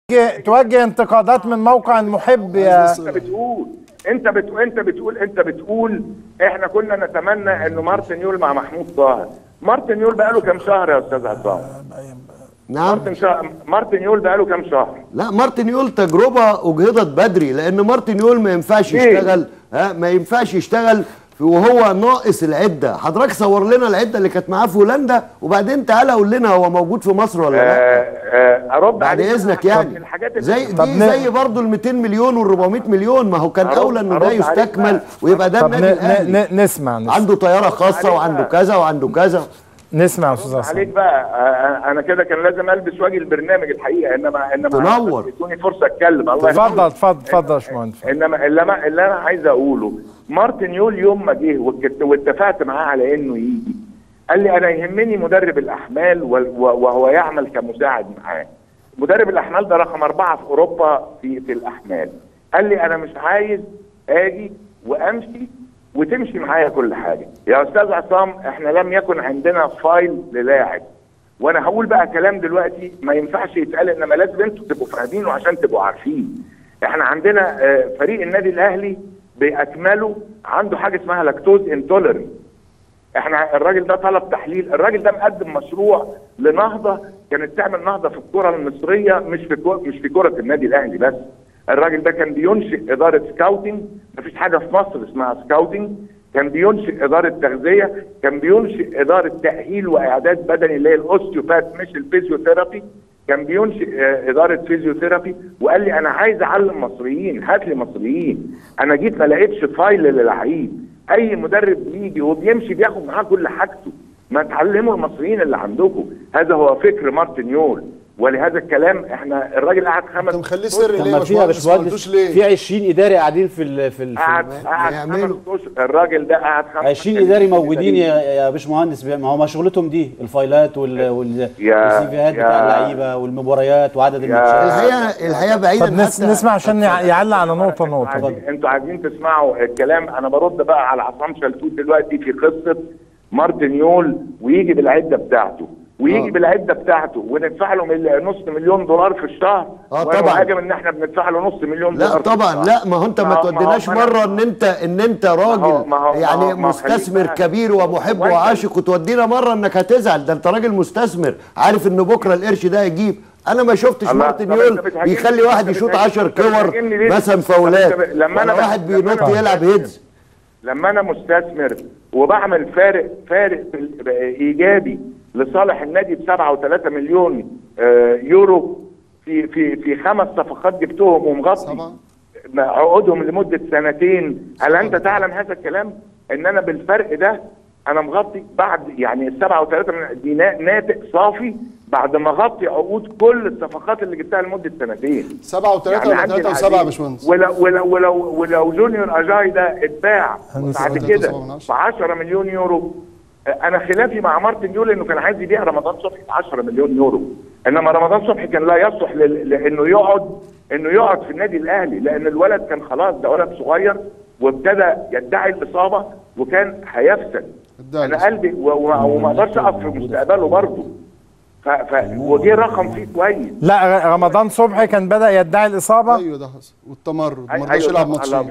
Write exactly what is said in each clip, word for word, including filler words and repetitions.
توجه انتقادات من موقع المحب يا انت بتقول انت بتقول انت بتقول انت بتقول احنا كنا نتمنى انه مارتن يول مع محمود طاهر. مارتن يول بقاله كام شهر يا استاذ عصام؟ نعم مارتن شا... مارتن يول بقاله كام شهر؟ لا مارتن يول تجربه اجهضت بدري، لان مارتن يول ما ينفعش يشتغل ها ما ينفعش يشتغل وهو ناقص العده. حضرتك صور لنا العده اللي كانت معاه في هولندا وبعدين تعالى قول لنا هو موجود في مصر ولا لا. آه ارد بعد اذنك يعني زي دي زي برضه ال مئتين مليون وال أربعمائة مليون، ما هو كان اولى انه ده يستكمل ويبقى ده النادي الاهلي. نسمع نسمع عنده طياره خاصه وعنده كذا وعنده كذا. نسمع يا استاذ عصام. عليك بقى انا كده كان لازم البس واجي البرنامج الحقيقه، انما انما تنور ادوني فرصه اتكلم. الله اتفضل اتفضل اتفضل يا باشمهندس. انما اللي انا اللي انا عايز اقوله، مارتن يول يوم ما جه واتفقت معاه على انه يجي قال لي انا يهمني مدرب الاحمال وهو يعمل كمساعد معاه. مدرب الاحمال ده رقم اربعه في اوروبا في في الاحمال. قال لي انا مش عايز اجي وامشي وتمشي معايا كل حاجه. يا استاذ عصام احنا لم يكن عندنا فايل للاعب، وانا هقول بقى كلام دلوقتي ما ينفعش يتقال، انما لازم انتوا تبقوا فاهمينه عشان تبقوا عارفين. احنا عندنا فريق النادي الاهلي باكمله عنده حاجه اسمها لاكتوز انتولرنس. احنا الراجل ده طلب تحليل، الراجل ده مقدم مشروع لنهضه كانت تعمل نهضه في الكره المصريه، مش في مش في كره النادي الاهلي بس. الراجل ده كان بينشئ اداره سكاوتنج، مفيش حاجه في مصر اسمها سكاوتنج. كان بينشئ اداره تغذيه، كان بينشئ اداره تاهيل واعداد بدني اللي هي الاوستيوباث مش الفيزيوثيرابي، كان بينشئ اداره فيزيوثيرابي. وقال لي انا عايز اعلم مصريين، هات لي مصريين. انا جيت ما لقيتش فايل للعيب، اي مدرب بيجي وبيمشي بياخد معاه كل حاجته. ما تعلموا المصريين اللي عندكم. هذا هو فكر مارتن يول، ولهذا الكلام احنا الراجل قعد خمس انت مخليه سري ليه يا باشمهندس؟ في عشرين اداري قاعدين في ال في ال قعد قعد خمس اشهر. الراجل ده قعد خمس عشرين اداري موجودين يا يا باشمهندس، ما هو ما شغلتهم دي الفايلات وال والسيفيهات بتاع اللعيبه والمباريات وعدد الماتشات. الحقيقه الحقيقه بعيدا. طب نسمع عشان يعلق على نقطه نقطه. انتوا عايزين تسمعوا الكلام، انا برد بقى على عصام شلتوت دلوقتي في قصه مارتن يول، ويجي بالعده بتاعته ويجي آه. بالعده بتاعته وندفع له نص مليون دولار في الشهر. اه طبعا هاجم ان احنا بندفع له نص مليون دولار. لا طبعا لا، ما هو انت ما توديناش مره ان انت ان انت راجل ما هو ما هو يعني ما هو مستثمر كبير ومحب وعاشق وتودينا مره انك هتزعل. ده انت راجل مستثمر عارف ان بكره القرش ده هيجيب. انا ما شفتش مارتن يول بيخلي واحد يشوط عشرة كور مثلا فاولات ولا واحد بينط يلعب هيدز. لما انا مستثمر وبعمل فارق فارق ايجابي لصالح النادي ب سبعة وثلاثة مليون يورو في في في خمس صفقات جبتهم ومغطي عقودهم لمده سنتين. هل انت تعلم هذا الكلام؟ ان انا بالفرق ده انا مغطي بعد يعني ال سبعة وثلاثين دي ناتج صافي بعد ما اغطي عقود كل الصفقات اللي جبتها لمده سنتين. سبعة وثلاثين ولا ثلاثة وسبعة يا باشمهندس؟ ولو ولو ولو ولو جونيور اجاي ده اتباع بعد كده ب عشرة مليون يورو. انا خلافي مع مارتن يول انه كان عايز يبيع رمضان صبحي ب عشرة مليون يورو، انما رمضان صبحي كان لا يصلح لانه يقعد انه يقعد في النادي الاهلي، لان الولد كان خلاص ده ولد صغير وابتدى يدعي الاصابه وكان هيفسد. انا قلبي وما اقدرش اقف في مستقبله برضه. ف وجه رقم فيه كويس. لا رمضان صبحي كان بدا يدعي الاصابه. ايوه ده حصل والتمرد ما رضاش يلعب ماتشين.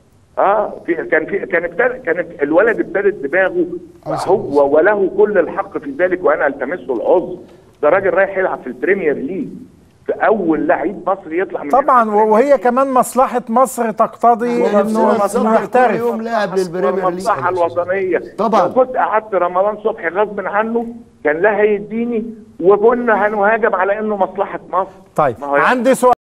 اه في كان في كان ابتدى كان الولد ابتدت دماغه هو وله كل الحق في ذلك، وانا التمسه العذر. ده راجل رايح يلعب في البريمير ليج، في اول لعيب مصري يطلع من طبعا، وهي كمان مصلحه مصر تقتضي انه يحترف. يوم لاعب للبريمير ليج. المصلحه الوطنيه طبعا. لو كنت قعدت رمضان صبحي غصب عنه كان لا هيديني وكنا هنهاجم على انه مصلحه مصر. طيب عندي سؤال.